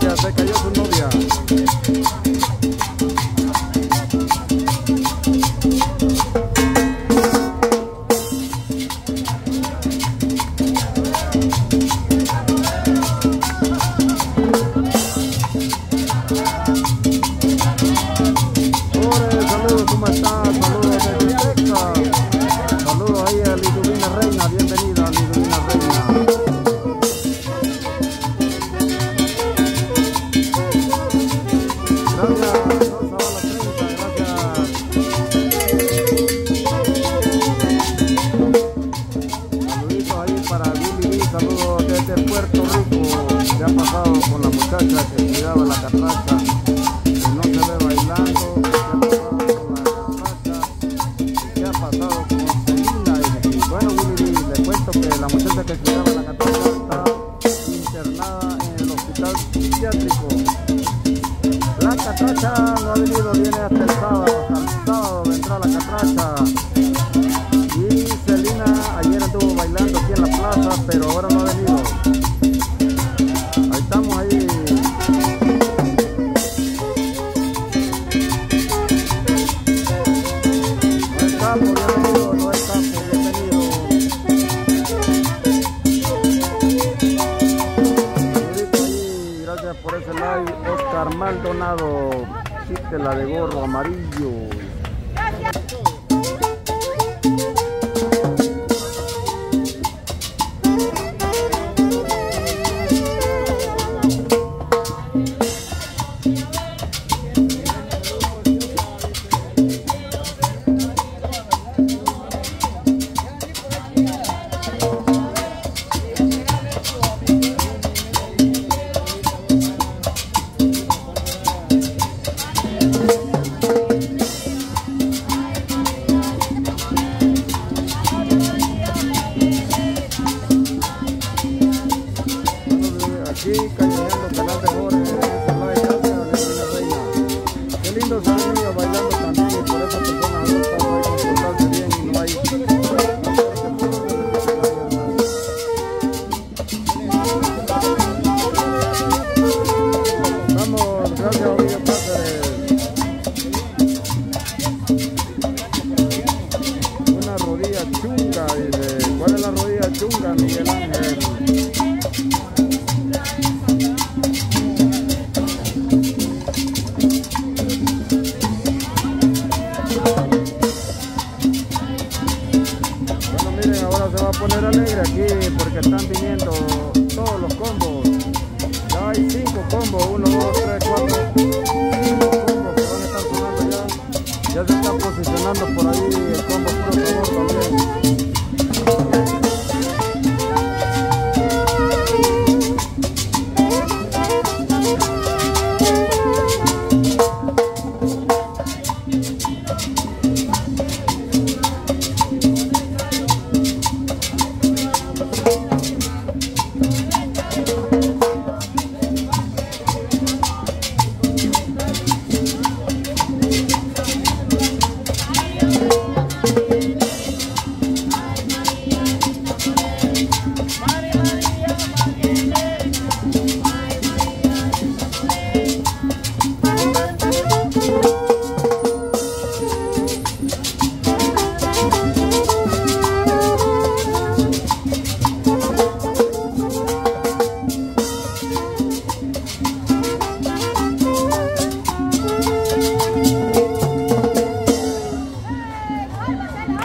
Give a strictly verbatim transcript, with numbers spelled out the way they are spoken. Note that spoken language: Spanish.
novia, se cayó su novia. Saludos, ¿cómo estás? Saludos desde Texas. Saludos ahí a Liduvina Reina, bienvenida Liduvina Reina. Gracias, Rosa Bala treinta, gracias. Saluditos ahí para Billy B, saludos desde Puerto Rico. ¿Qué ha pasado con la muchacha que cuidaba la catracha? Que no se ve bailando. La muchacha que cuidaba la catracha está internada en el hospital psiquiátrico. La catracha no ha venido, viene hasta el sábado, hasta el sábado vendrá la catracha. Y Celina ayer estuvo bailando aquí en la plaza, pero ahora no ha venido. Ahí estamos ahí. No es capo, bienvenido, no es capo, bienvenido. Por ese like, Oscar Maldonado, chiste la de gorro amarillo. Aquí callejando canal de Jorge, gracias, Reina. Qué lindo se ha venido bailando también y por esas personas no están ahí comportarse bien y no hay. Vamos, gracias Ovidio Cáceres. Una rodilla chunga, dice. ¿Cuál es la rodilla chunga, Miguel Ángel? Ahora se va a poner alegre aquí porque están viniendo todos los combos. Ya hay cinco combos, uno, dos, tres, cuatro, cinco combos que van a estar sonando ya. Ya se están posicionando por ahí